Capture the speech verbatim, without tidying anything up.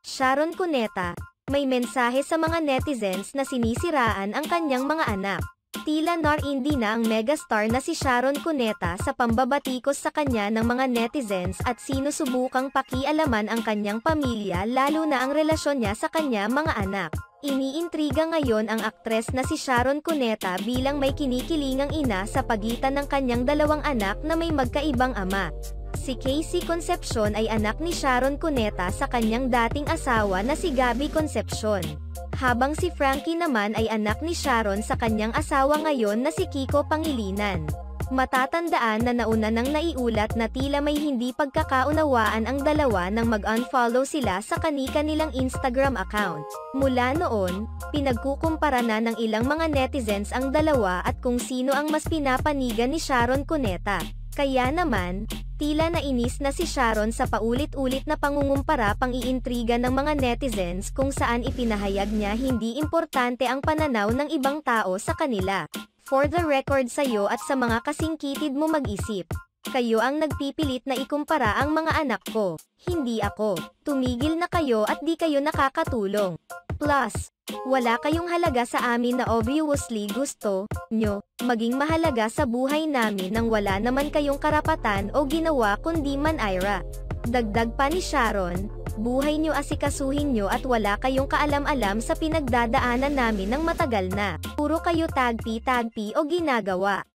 Sharon Cuneta, may mensahe sa mga netizens na sinisiraan ang kanyang mga anak. Tila nar-indi na ang megastar na si Sharon Cuneta sa pambabatikos sa kanya ng mga netizens at sinusubukang pakialaman ang kanyang pamilya lalo na ang relasyon niya sa kanya mga anak. Iniintriga ngayon ang aktres na si Sharon Cuneta bilang may kinikilingang ina sa pagitan ng kanyang dalawang anak na may magkaibang ama. Si Casey Concepcion ay anak ni Sharon Cuneta sa kanyang dating asawa na si Gabby Concepcion. Habang si Frankie naman ay anak ni Sharon sa kanyang asawa ngayon na si Kiko Pangilinan. Matatandaan na nauna nang naiulat na tila may hindi pagkakaunawaan ang dalawa nang mag-unfollow sila sa kani-kanilang Instagram account. Mula noon, pinagkukumpara na ng ilang mga netizens ang dalawa at kung sino ang mas pinapanigan ni Sharon Cuneta. Kaya naman, tila nainis na si Sharon sa paulit-ulit na pangungumpara pang-iintriga ng mga netizens kung saan ipinahayag niya hindi importante ang pananaw ng ibang tao sa kanila. For the record sa'yo at sa mga kasingkitid mo mag-isip. Kayo ang nagpipilit na ikumpara ang mga anak ko. Hindi ako. Tumigil na kayo at di kayo nakakatulong. Plus, wala kayong halaga sa amin na obviously gusto nyo maging mahalaga sa buhay namin nang wala naman kayong karapatan o ginawa kundi man-ira. Dagdag pa ni Sharon, buhay nyo asikasuhin nyo at wala kayong kaalam-alam sa pinagdadaanan namin ng matagal na. Puro kayo tagpi-tagpi o ginagawa.